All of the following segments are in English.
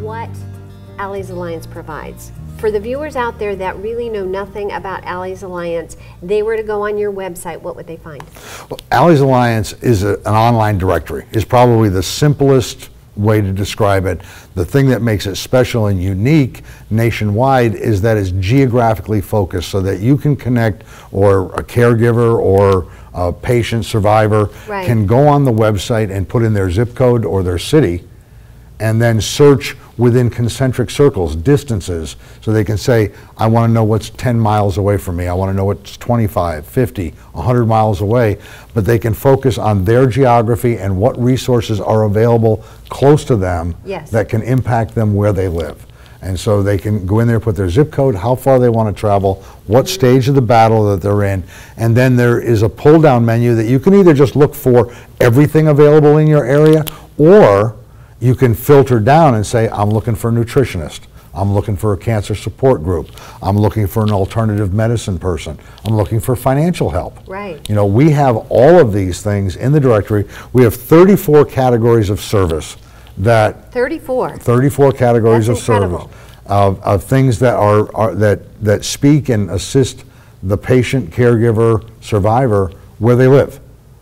what Allies Alliance provides. For the viewers out there that really know nothing about Allies Alliance, they were to go on your website, what would they find? Well, Allies Alliance is an online directory. It's probably the simplest way to describe it. The thing that makes it special and unique nationwide is that it's geographically focused so that you can connect, or a caregiver or a patient survivor can go on the website and put in their zip code or their city and then search within concentric circles, distances, so they can say, I want to know what's 10 miles away from me, I want to know what's 25, 50, 100 miles away, but they can focus on their geography and what resources are available close to them that can impact them where they live. And so they can go in there, put their zip code, how far they want to travel, what stage of the battle that they're in, and then there is a pull-down menu that you can either just look for everything available in your area, or you can filter down and say, I'm looking for a nutritionist, I'm looking for a cancer support group, I'm looking for an alternative medicine person, I'm looking for financial help. Right. You know, we have all of these things in the directory. We have 34 categories of service that 34 categories of service of things that are that speak and assist the patient, caregiver, survivor where they live.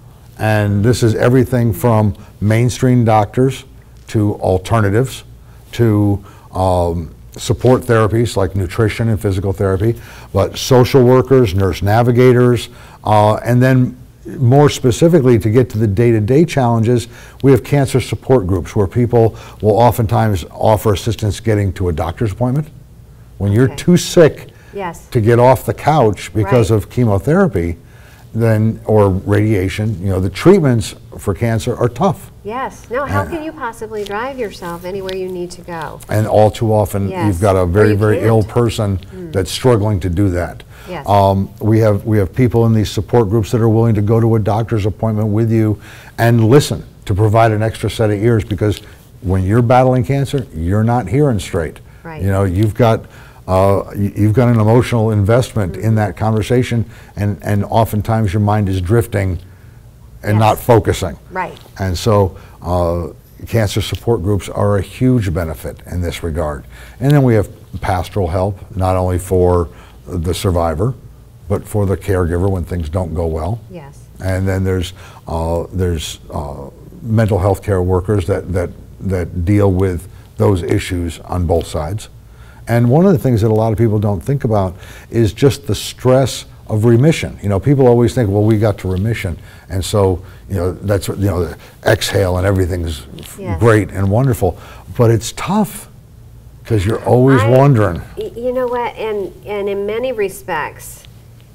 And this is everything from mainstream doctors to alternatives, to support therapies like nutrition and physical therapy, but social workers, nurse navigators, and then more specifically, to get to the day-to-day challenges, we have cancer support groups where people will oftentimes offer assistance getting to a doctor's appointment. When you're too sick to get off the couch because of chemotherapy, then, or radiation, you know, the treatments for cancer are tough. Yes. Now, how can you possibly drive yourself anywhere you need to go? And all too often, you've got a very, very ill person that's struggling to do that. Yes. We have people in these support groups that are willing to go to a doctor's appointment with you and listen, to provide an extra set of ears, because when you're battling cancer, you're not hearing straight. Right. You know, you've got an emotional investment in that conversation, and oftentimes your mind is drifting and not focusing. Right. And so cancer support groups are a huge benefit in this regard. And then we have pastoral help, not only for the survivor, but for the caregiver when things don't go well. Yes. And then there's mental health care workers that deal with those issues on both sides. And one of the things that a lot of people don't think about is just the stress of remission. You know, people always think, well, we got to remission, and so, you know, that's, you know, the exhale and everything's great and wonderful, but it's tough because you're always wondering. You know what, and in many respects,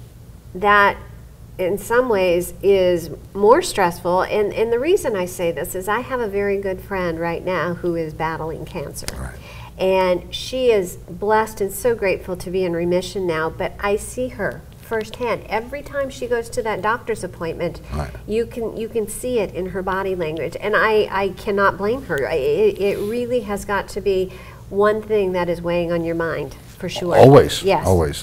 that in some ways is more stressful, and the reason I say this is I have a very good friend right now who is battling cancer. Right. And she is blessed and so grateful to be in remission now, but I see her firsthand. Every time she goes to that doctor's appointment, you can see it in her body language, and I cannot blame her. It really has got to be one thing that is weighing on your mind, for sure. Always, yes. Always.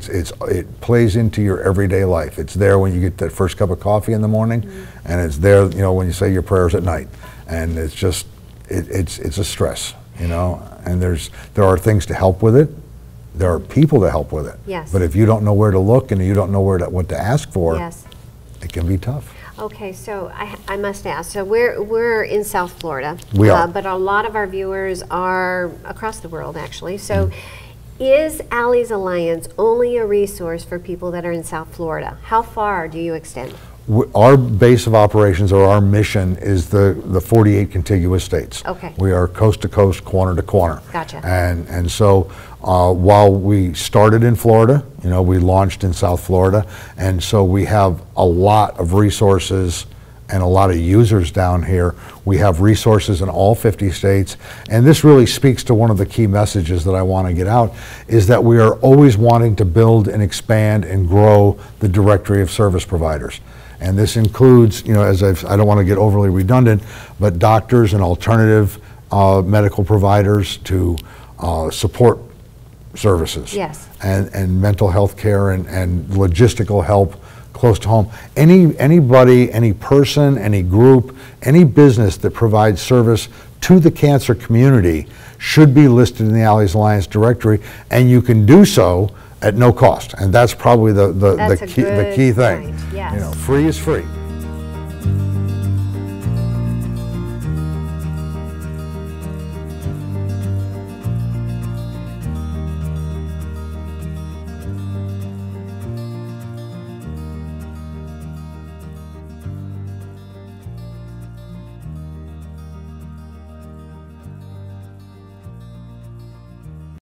It plays into your everyday life. It's there when you get that first cup of coffee in the morning, and it's there, you know, when you say your prayers at night, and it's just, it's a stress, you know, and there are things to help with it. There are people to help with it. Yes. But if you don't know where to look and you don't know what to ask for, it can be tough. Okay, so I must ask. So we're in South Florida. We are. But a lot of our viewers are across the world, actually. So is Allies Alliance only a resource for people that are in South Florida? How far do you extend? Our base of operations, or our mission, is the 48 contiguous states. Okay. We are coast to coast, corner to corner. Gotcha. And so while we started in Florida, you know, we launched in South Florida, and so we have a lot of resources and a lot of users down here. We have resources in all 50 states, and this really speaks to one of the key messages that I want to get out, is that we are always wanting to build and expand and grow the directory of service providers. And this includes, you know, I don't want to get overly redundant, but doctors and alternative medical providers to support services. Yes. And mental health care and logistical help close to home. Anybody, any person, any group, any business that provides service to the cancer community should be listed in the Allies Alliance directory, and you can do so at no cost. And that's probably the key thing. Yes. Free is free.